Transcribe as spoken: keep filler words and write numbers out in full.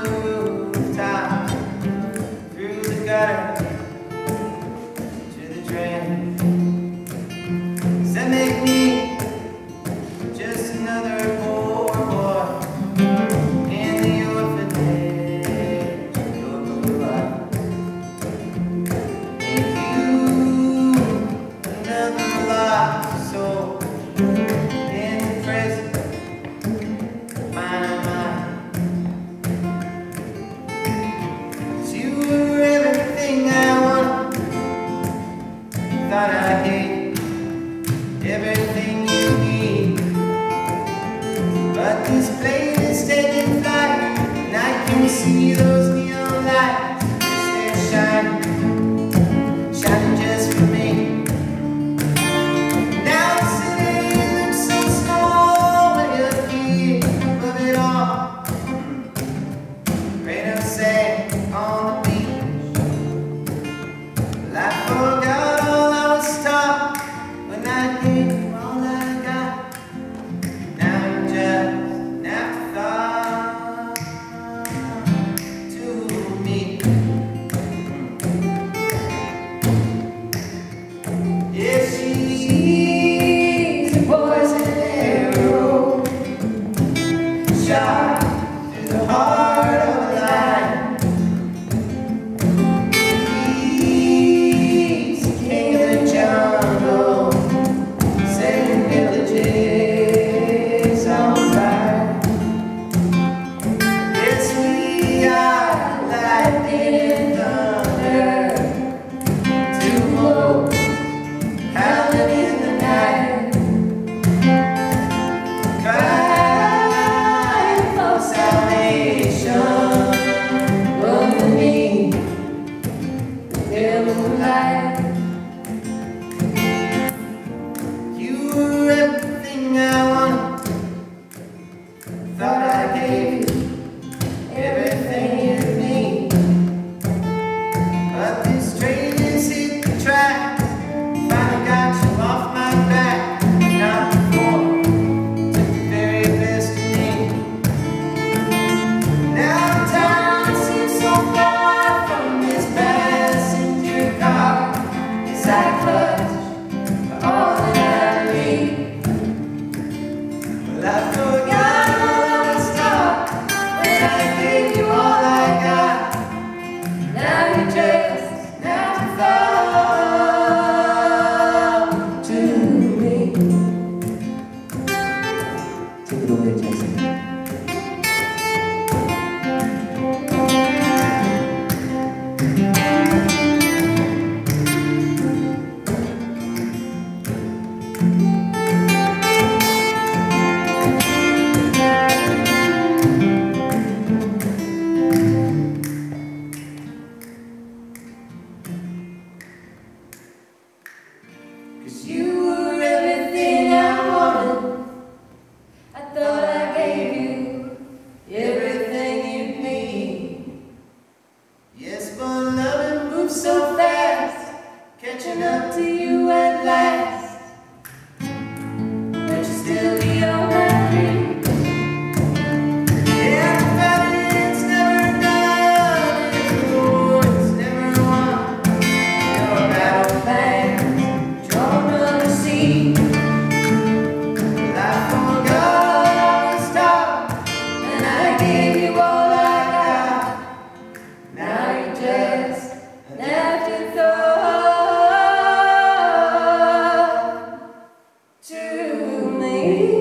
rooftop, through the gutter to the drain. Does that make me just another poor boy in the orphanage of your blue eyes? Make you another lost soul in the prison of my mind? 'Cause you were everything I wanted, thought I hated everything you need. But this plane is taking flight, and I can see those neon lights. Yes, they're shining, shining just for me. Now the city looks so small when you're here above it all. Rain of sand on the beach. Well, I forgot all I was taught when I gave you all I got. Now you're just an afterthought to me. Yeah, she's a poison arrow, shot through the heart of a lion. He's the king of the jungle, setting villages on fire. Yes, we are lightning and thunder, two wolves howling in the night, crying for salvation underneath the pale moonlight. You were everything I wanted, thought I gave you everything you need. But this train has hit the tracks, finally got you off my back. Not before, took the very best of me. Now the town seems so far from this passenger car, as I clutch for all that I need. Well, I forgot all I was taught when I gave you all I got. Now you're just an afterthought to me. Take it away, Jason. Cause you were everything I wanted, I thought I gave you everything you'd need. Yes, but loving moves so fast, catching up to you at last. But you still be on my dream. Yeah, the fighting's never done, and the war's never won. Your battle plans drawn on the sea. Well, I forgot I was taught, and I gave you all I got. Now you're just an afterthought to me.